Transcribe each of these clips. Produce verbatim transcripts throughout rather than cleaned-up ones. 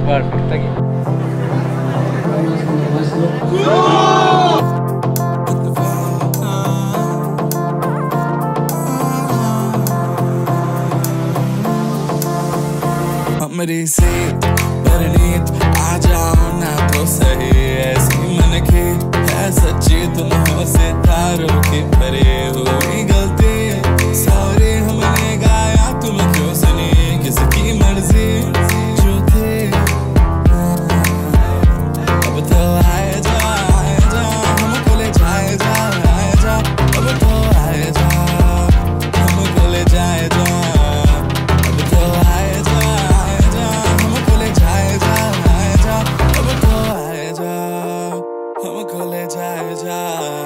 Perfect लगी। मेरी से परनीत आ जाओ ना तो सही, ऐसी मन की है सच्ची, तुम हो सितारों की भरी हुई गलती। सॉरी हमने गाया तुम क्यों सुनी, किसकी मर्जी जो थी। अब तो आए जा आए जा हमको ले जाए जा आए जा, अब तो आए जा हमको ले जाए जा, अब तो आए जा हमको ले जाए जा जा।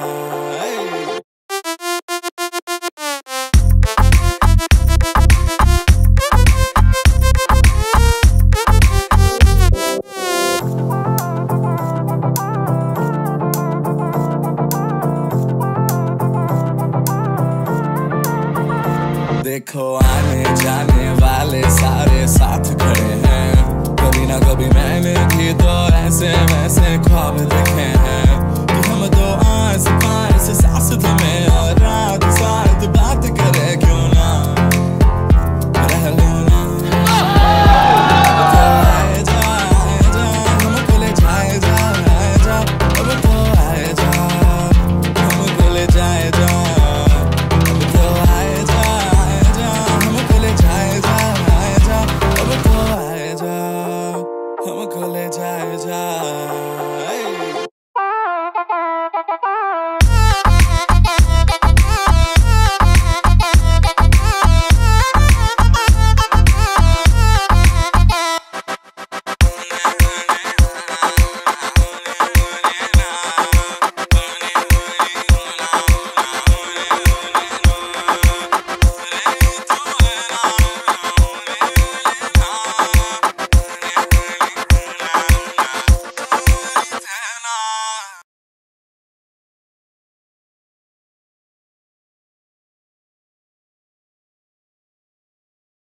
देखो आने जाने वाले सारे साथ खड़े हैं, कभी ना कभी मैंने भी तो ऐसे वैसे ख्वाब देखे हैं कि हम तो आस पास साथ में और रात साथ बात कर